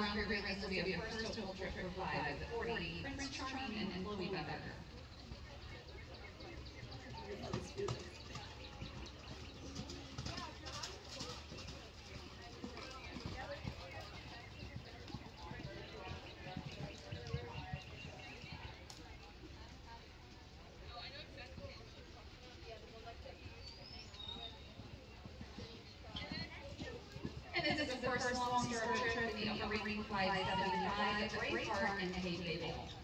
around here, this will be a first total trip for 5 at 40. Prince Charming and Chloe Becker. And this is the first long star trip in the upper ring 575 at Braveheart and Hay Babel.